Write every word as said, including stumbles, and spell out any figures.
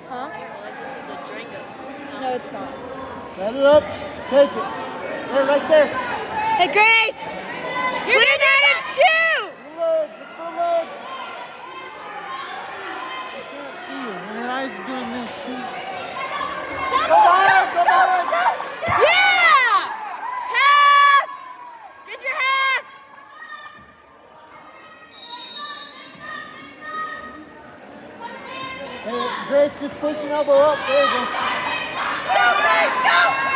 Huh? I didn't realize this is a Drango. No, it's not. Set it up. Take it. There, right there. Hey, Grace! You're Clear that and shoot! Full leg. Full leg. I can't see you. When her eyes are doing this, shoot. Go on, go on. Yeah! Half! Get your half! Hey, Grace, just push an elbow up. There you go. Go, Grace, go!